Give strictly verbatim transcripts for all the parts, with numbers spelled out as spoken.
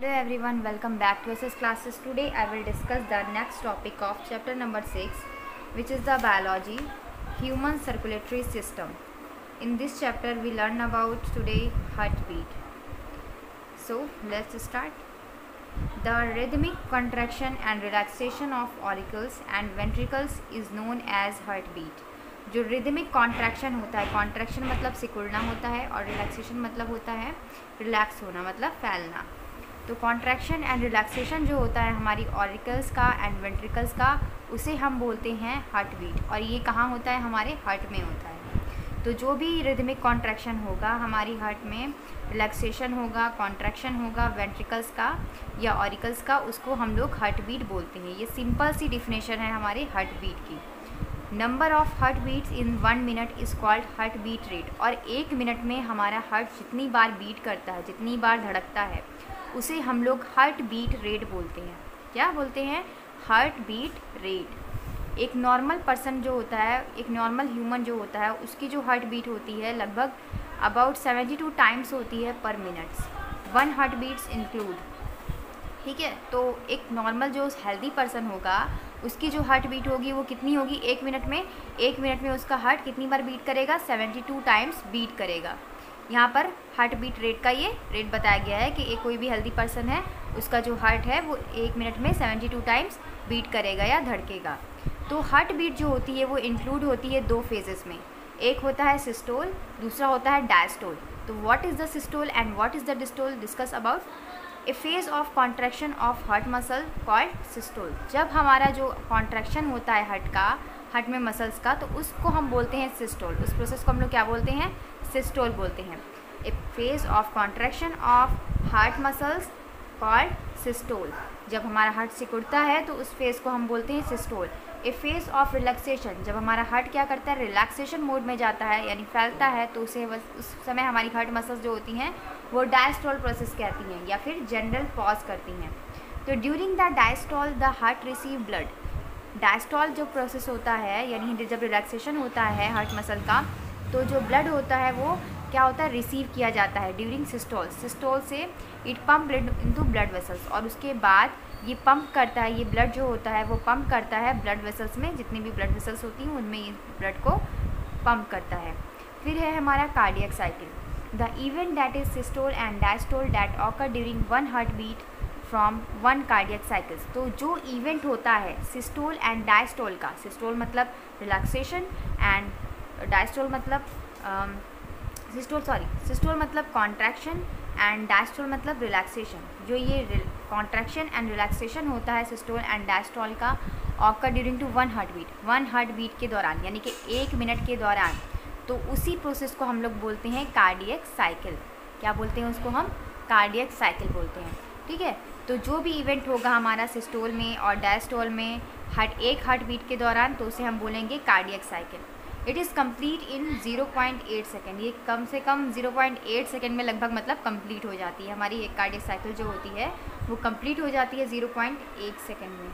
Hello everyone, welcome back to S S classes. Today I will discuss the next topic of chapter number six, which is the biology, human circulatory system. In this chapter we learn about today heartbeat. So let's start. The rhythmic contraction and relaxation of auricles and ventricles is known as heartbeat. जो rhythmic contraction होता है, contraction मतलब सिकुड़ना होता है और relaxation मतलब होता है रिलैक्स होना, मतलब फैलना. तो कॉन्ट्रैक्शन एंड रिलैक्सेशन जो होता है हमारी ऑरिकल्स का एंड वेंट्रिकल्स का, उसे हम बोलते हैं हार्ट बीट. और ये कहाँ होता है? हमारे हार्ट में होता है. तो जो भी रिदमिक कॉन्ट्रैक्शन होगा हमारी हार्ट में, रिलैक्सेशन होगा, कॉन्ट्रैक्शन होगा वेंट्रिकल्स का या ऑरिकल्स का, उसको हम लोग हार्ट बीट बोलते हैं. ये सिंपल सी डिफिनेशन है हमारे हार्ट बीट की. Number of heart beats in one minute is called heart beat rate. और एक मिनट में हमारा हार्ट जितनी बार बीट करता है, जितनी बार धड़कता है, उसे हम लोग हार्ट बीट रेट बोलते हैं. क्या बोलते हैं? Heart beat rate. एक नॉर्मल पर्सन जो होता है, एक नॉर्मल ह्यूमन जो होता है, उसकी जो हार्ट बीट होती है लगभग अबाउट सेवेंटी टू टाइम्स होती है पर minutes. One heart beats include. ठीक है. तो एक नॉर्मल जो हेल्दी पर्सन होगा उसकी जो हार्ट बीट होगी वो कितनी होगी? एक मिनट में एक मिनट में उसका हार्ट कितनी बार बीट करेगा? सेवेंटी टू टाइम्स बीट करेगा. यहाँ पर हार्ट बीट रेट का ये रेट बताया गया है कि एक कोई भी हेल्दी पर्सन है, उसका जो हार्ट है वो एक मिनट में सेवेंटी टू टाइम्स बीट करेगा या धड़केगा. तो हार्ट बीट जो होती है वो इंक्लूड होती है दो फेजेस में. एक होता है सिस्टोल, दूसरा होता है डायस्टोल. तो what is the systole and what is the diastole? Discuss about a phase of contraction of heart muscle called systole. जब हमारा जो कॉन्ट्रैक्शन होता है हार्ट का, हार्ट में मसल्स का, तो उसको हम बोलते हैं सिस्टोल. उस प्रोसेस को हम लोग क्या बोलते हैं? सिस्टोल बोलते हैं. A phase of contraction of heart muscles called systole. जब हमारा हार्ट सिकुड़ता है तो उस फेज को हम बोलते हैं systole. A phase of relaxation, जब हमारा हार्ट क्या करता है? रिलैक्सेशन मोड में जाता है, यानी फैलता है, तो उसे उस समय हमारी हार्ट मसल्स जो होती हैं वो डायस्टोल प्रोसेस कहती हैं या फिर जनरल पॉज करती हैं. तो during the diastole the heart receive blood. Diastole जो प्रोसेस होता है, यानी जब रिलैक्सेशन होता है हार्ट मसल का, तो जो ब्लड होता है वो क्या होता है? रिसीव किया जाता है ड्यूरिंग सिस्टोल. सिस्टोल से it pump blood into blood vessels. और उसके बाद ये पंप करता है, ये ब्लड जो होता है वो पंप करता है ब्लड वेसल्स में, जितनी भी ब्लड वेसल्स होती हैं उनमें ये ब्लड को पंप करता है. फिर है हमारा cardiac cycle. The event that is systole and diastole that occur during one heart beat from one cardiac cycles. तो जो इवेंट होता है सिस्टोल एंड डायस्टोल का, सिस्टोल मतलब रिलैक्सेशन एंड डायस्टोल मतलब सिस्टोल सॉरी सिस्टोल मतलब कॉन्ट्रैक्शन एंड डायस्टोल मतलब relaxation. जो ये कॉन्ट्रैक्शन एंड रिलैक्सेशन होता है सिस्टोल एंड डायस्टोल का, occur during to one heart beat, one heart beat के दौरान, यानी कि एक मिनट के दौरान. तो उसी प्रोसेस को हम लोग बोलते हैं कार्डियक साइकिल. क्या बोलते हैं उसको? हम कार्डियक साइकिल बोलते हैं. ठीक है. तो जो भी इवेंट होगा हमारा सिस्टोल में और डायस्टोल में हार्ट एक हार्ट बीट के दौरान, तो उसे हम बोलेंगे cardiac cycle. It is complete in zero point eight second. ये कम से कम ज़ीरो पॉइंट एट सेकेंड में लगभग मतलब कंप्लीट हो जाती है. हमारी एक कार्डियक साइकिल जो होती है वो कंप्लीट हो जाती है ज़ीरो पॉइंट एट सेकेंड में.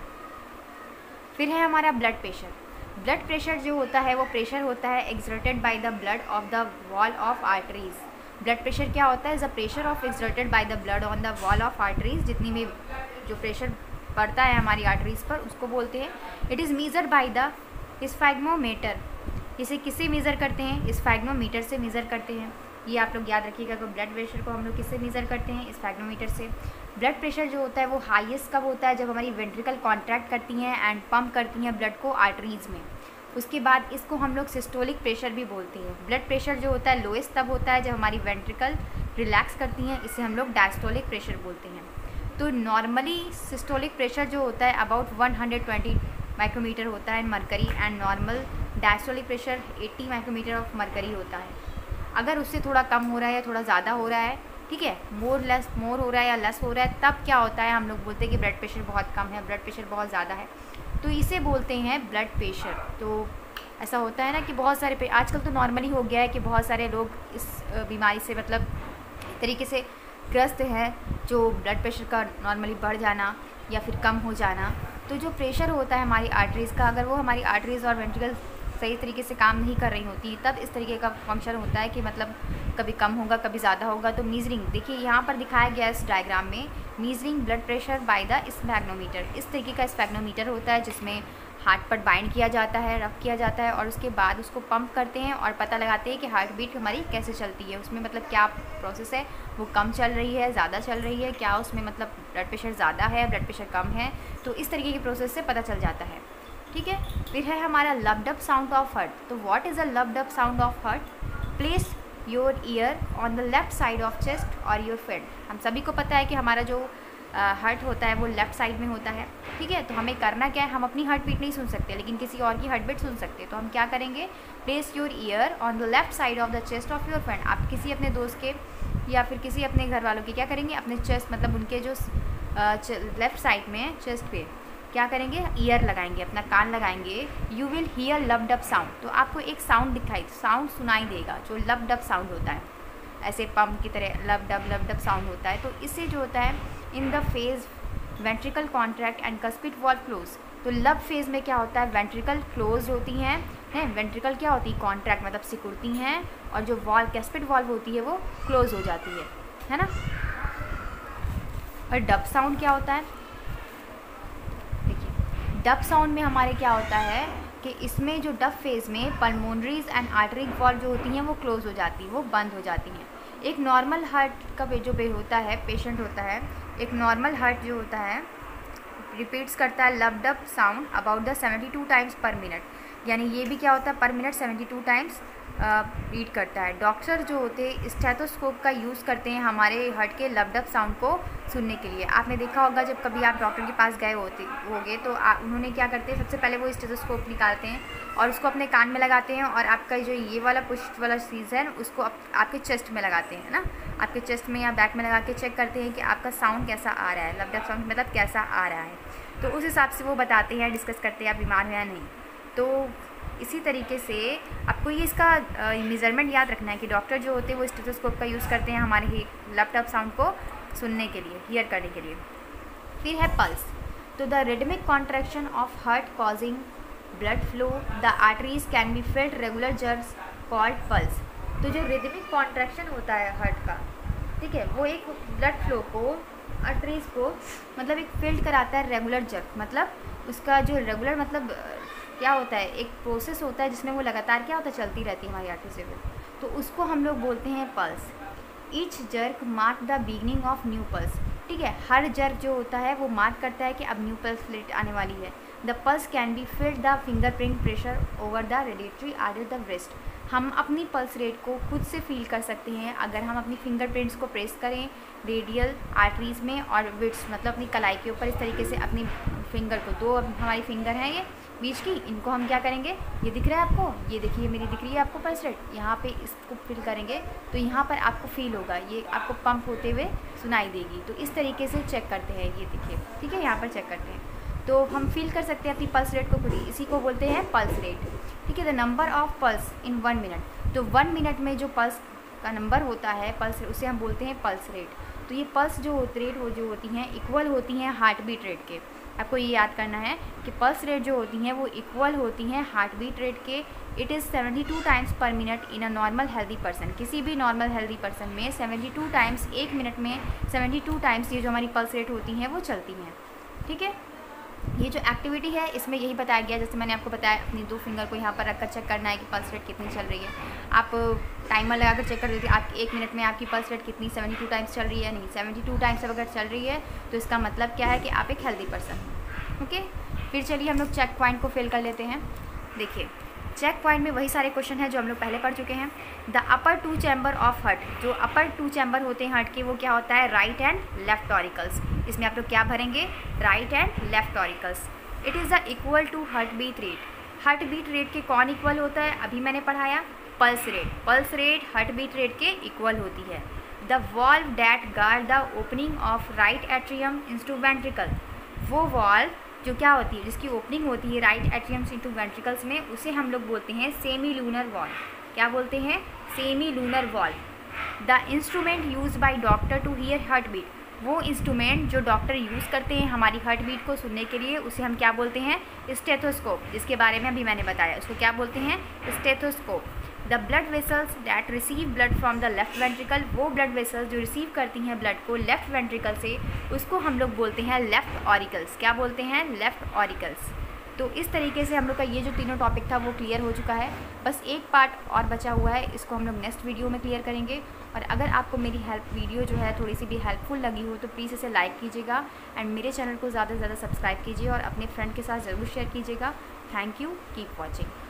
फिर है हमारा ब्लड प्रेशर. ब्लड प्रेशर जो होता है वो प्रेशर होता है exerted by the blood of the wall of arteries. Blood pressure क्या होता है? The pressure of exerted by the blood on the wall of arteries. जितनी भी जो प्रेशर पड़ता है हमारी आर्टरीज पर, उसको बोलते हैं. It is measure by the sphygmomanometer. इसे किससे मेज़र करते हैं? स्फैग्मोमीटर से मेज़र करते हैं. ये आप लोग याद रखिएगा कि ब्लड प्रेशर को हम लोग किससे मेज़र करते हैं? स्फैग्मोमीटर से. ब्लड प्रेशर जो होता है वो हाईएस्ट कब होता है? जब हमारी वेंट्रिकल कॉन्ट्रैक्ट करती हैं एंड पंप करती हैं ब्लड को आर्टरीज़ में. उसके बाद इसको हम लोग सिस्टोलिक प्रेशर भी बोलते हैं. ब्लड प्रेशर जो होता है लोएस्ट तब होता है जब हमारी वेंट्रिकल रिलैक्स करती हैं, इसे हम लोग डायस्टोलिक प्रेशर बोलते हैं. तो नॉर्मली सिस्टोलिक प्रेशर जो होता है about one hundred twenty micrometer होता है mercury, and normal diastolic pressure eighty micrometer of mercury होता है. अगर उससे थोड़ा कम हो रहा है या थोड़ा ज़्यादा हो रहा है, ठीक है, मोर लेस मोर हो रहा है या लेस हो रहा है, तब क्या होता है? हम लोग बोलते हैं कि ब्लड प्रेशर बहुत कम है, ब्लड प्रेशर बहुत ज़्यादा है, तो इसे बोलते हैं ब्लड प्रेशर. तो ऐसा होता है ना कि बहुत सारे पे आजकल तो नॉर्मली हो गया है कि बहुत सारे लोग इस बीमारी से मतलब तरीके से ग्रस्त हैं, जो ब्लड प्रेशर का नॉर्मली बढ़ जाना या फिर कम हो जाना. तो जो प्रेशर होता है हमारी आर्टरीज़ का, अगर वो हमारी आर्टरीज़ और वेंट्रिकल सही तरीके से काम नहीं कर रही होती, तब इस तरीके का फंक्शन होता है कि मतलब कभी कम होगा कभी ज़्यादा होगा। तो मीजरिंग देखिए यहाँ पर दिखाया गया इस डायग्राम में, measuring blood pressure by the sphygmomanometer. इस तरीके का स्फैग्नोमीटर होता है जिसमें हार्ट पर बाइंड किया जाता है, रब किया जाता है और उसके बाद उसको पंप करते हैं और पता लगाते हैं कि हार्ट बीट हमारी कैसे चलती है, उसमें मतलब क्या प्रोसेस है, वो कम चल रही है, ज़्यादा चल रही है, क्या उसमें मतलब ब्लड प्रेशर ज़्यादा है, ब्लड प्रेशर कम है। तो इस तरीके की प्रोसेस से पता चल जाता है। ठीक है, फिर है हमारा lub dub sound of heart. तो what is a lub dub sound of heart? Place your ear on the left side of chest और योर फेड। हम सभी को पता है कि हमारा जो हार्ट होता है वो लेफ़्ट साइड में होता है। ठीक है, तो हमें करना क्या है, हम अपनी हार्ट बीट नहीं सुन सकते लेकिन किसी और की हार्ट बीट सुन सकते हैं। तो हम क्या करेंगे, place your ear on the left side of the chest of your friend. आप किसी अपने दोस्त के या फिर किसी अपने घर वालों के क्या करेंगे, अपने चेस्ट मतलब उनके जो लेफ़्ट साइड में चेस्ट पे क्या करेंगे, ईयर लगाएंगे, अपना कान लगाएंगे। You will hear lub dub sound. तो आपको एक साउंड दिखाई साउंड सुनाई देगा जो लब्ड अप साउंड होता है, ऐसे पंप की तरह lub dub lub dub sound होता है। तो इससे जो होता है in the phase ventricle contract and cuspid valve close. तो लब फेज में क्या होता है, वेंट्रिकल क्लोज होती हैं, हैं वेंट्रिकल क्या होती है, कॉन्ट्रैक्ट मतलब सिकुड़ती हैं, और जो वॉल्व कस्पिड वॉल्व होती है वो क्लोज हो जाती है, है ना। और डब साउंड क्या होता है, देखिए डब साउंड में हमारे क्या होता है कि इसमें जो डब फेज में पल्मोनरीज एंड आर्टरी वॉल्व जो होती हैं वो क्लोज हो जाती है, वो बंद हो जाती हैं। एक नॉर्मल हार्ट का जो पे होता है पेशेंट होता है, एक नॉर्मल हार्ट जो होता है रिपीट्स करता है lub dub sound about the seventy two times per minute, यानी ये भी क्या होता है per minute seventy two times beat करता है। डॉक्टर जो होते हैं स्टेथोस्कोप का यूज़ करते हैं हमारे हार्ट के लब्ड अप साउंड को सुनने के लिए। आपने देखा होगा जब कभी आप डॉक्टर के पास गए होते होंगे तो आ, उन्होंने क्या करते हैं, सबसे पहले वो स्टेथोस्कोप निकालते हैं और उसको अपने कान में लगाते हैं और आपका जो ये वाला पुश वाला चीज़ है उसको आप, आपके चेस्ट में लगाते हैं ना, आपके चेस्ट में या बैक में लगा के चेक करते हैं कि आपका साउंड कैसा आ रहा है, लब्ड अप साउंड मतलब कैसा आ रहा है। तो उस हिसाब से वो बताते हैं, डिस्कस करते हैं आप बीमार हो या नहीं। तो इसी तरीके से आपको ये इसका मेज़रमेंट याद रखना है कि डॉक्टर जो होते हैं वो स्टेथोस्कोप का यूज़ करते हैं हमारे ही लब्ड अप साउंड को सुनने के लिए, हियर करने के लिए। फिर है पल्स। तो the rhythmic contraction of heart causing blood flow the arteries can be felt regular jerks called pulse. तो जो रिदमिक कॉन्ट्रैक्शन होता है हार्ट का, ठीक है, वो एक ब्लड फ्लो को आर्टरीज को मतलब एक फील्ड कराता है रेगुलर जर्क, मतलब उसका जो रेगुलर मतलब क्या होता है, एक प्रोसेस होता है जिसमें वो लगातार क्या होता है चलती रहती है हमारी आर्टरी से, तो उसको हम लोग बोलते हैं pulse. Each jerk mark the beginning of new pulse. ठीक है, हर जर्क जो होता है वो मार्क करता है कि अब न्यू पल्स रेट आने वाली है। The pulse can be field the fingerprint pressure over the radiatory artery the breast. हम अपनी पल्स रेट को खुद से फील कर सकते हैं अगर हम अपनी फिंगरप्रिंट्स को प्रेस करें रेडियल आर्टरीज़ में और विड्स मतलब अपनी कलाई के ऊपर, इस तरीके से अपनी फिंगर को, दो हमारी फिंगर हैं ये बीच की, इनको हम क्या करेंगे, ये दिख रहा है आपको, ये देखिए मेरी दिख रही है आपको पल्स रेट, यहाँ पे इसको फील करेंगे तो यहाँ पर आपको फील होगा, ये आपको पंप होते हुए सुनाई देगी। तो इस तरीके से चेक करते हैं, ये देखिए, ठीक है, यहाँ पर चेक करते हैं तो हम फील कर सकते हैं अपनी पल्स रेट को खुद ही, इसी को बोलते हैं पल्स रेट। ठीक है, the number of pulse in one minute. तो वन मिनट में जो पल्स का नंबर होता है पल्स, उसे हम बोलते हैं पल्स रेट। तो ये पल्स जो रेट वो जो होती हैं इक्वल होती हैं हार्ट बीट रेट के। आपको ये याद करना है कि पल्स रेट जो होती हैं वो इक्वल होती हैं हार्ट बीट रेट के। It is seventy two times per minute in a normal healthy person. किसी भी नॉर्मल हेल्दी पर्सन में सेवेंटी टू टाइम्स, एक मिनट में सेवेंटी टू टाइम्स ये जो हमारी पल्स रेट होती हैं वो चलती हैं। ठीक है, ये जो एक्टिविटी है इसमें यही बताया गया, जैसे मैंने आपको बताया अपनी दो फिंगर को यहाँ पर रखकर चेक करना है कि पल्स रेट कितनी चल रही है। आप टाइमर लगाकर चेक कर देते आप एक मिनट में आपकी पल्स रेट कितनी सेवेंटी टू टाइम्स चल रही है, नहीं सेवेंटी टू टाइम्स अगर चल रही है तो इसका मतलब क्या है कि आप एक हेल्दी पर्सन हो। ओके, फिर चलिए हम लोग चेक पॉइंट को फिल कर लेते हैं। देखिए चेक पॉइंट में वही सारे क्वेश्चन हैं जो हम लोग पहले पढ़ चुके हैं। The upper two chamber of heart, जो अपर टू चैम्बर होते हैं हार्ट के वो क्या होता है, राइट एंड लेफ्ट ऑरिकल्स। इसमें आप लोग क्या भरेंगे, right and left auricles. It is the equal to heart beat rate. Heart beat rate के कौन इक्वल होता है, अभी मैंने पढ़ाया, pulse rate. Pulse rate heart beat rate के इक्वल होती है। The valve that guard the opening of right atrium into ventricle, वो वॉल्व जो क्या होती है, जिसकी ओपनिंग होती है राइट एट्रियम इंटू वेंट्रिकल्स में, उसे हम लोग बोलते हैं सेमी लूनर वॉल्व। क्या बोलते हैं, semilunar valve. The instrument use by doctor to hear heart beat, वो इंस्ट्रूमेंट जो डॉक्टर यूज़ करते हैं हमारी हार्ट बीट को सुनने के लिए, उसे हम क्या बोलते हैं, स्टेथोस्कोप, जिसके बारे में अभी मैंने बताया, उसको क्या बोलते हैं, stethoscope. The blood vessels that receive blood from the left ventricle, वो ब्लड वेसल्स जो रिसीव करती हैं ब्लड को लेफ्ट वेंट्रिकल से, उसको हम लोग बोलते हैं लेफ्ट ऑरिकल्स। क्या बोलते हैं? Left auricles. तो इस तरीके से हम लोग का ये जो तीनों टॉपिक था वो क्लियर हो चुका है। बस एक पार्ट और बचा हुआ है, इसको हम लोग नेक्स्ट वीडियो में क्लियर करेंगे। और अगर आपको मेरी हेल्प वीडियो जो है थोड़ी सी भी हेल्पफुल लगी हो तो प्लीज़ इसे लाइक कीजिएगा एंड मेरे चैनल को ज़्यादा से ज़्यादा सब्सक्राइब कीजिए और अपने फ्रेंड के साथ ज़रूर शेयर कीजिएगा। Thank you, keep watching.